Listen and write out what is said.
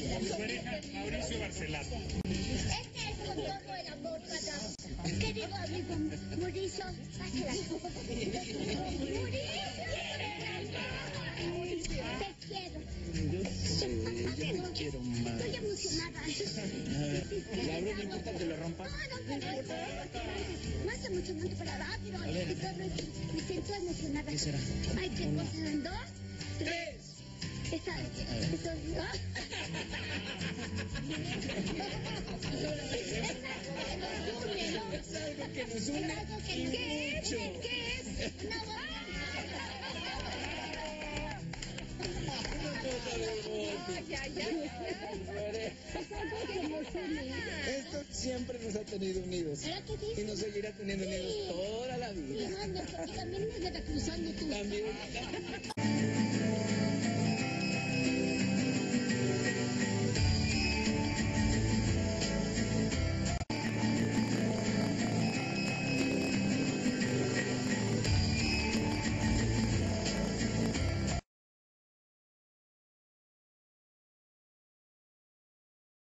Con su pareja, Mauricio Barcelata. Este es con todo el amor, Cata. Querido amigo Mauricio Barcelata. Mauricio, te quiero. Yo sé, yo te quiero más. Estoy emocionada. Laura, ¿no importa que lo rompa? No, más emocionante para rápido. Me siento emocionada. ¿Qué será? Ay, qué cosa. ¿En 2, 3. Esta es algo que nos une. ¿Qué es? Esto siempre nos ha tenido unidos. Y nos seguirá teniendo unidos toda la vida. Y también nos veracruzando tú. También.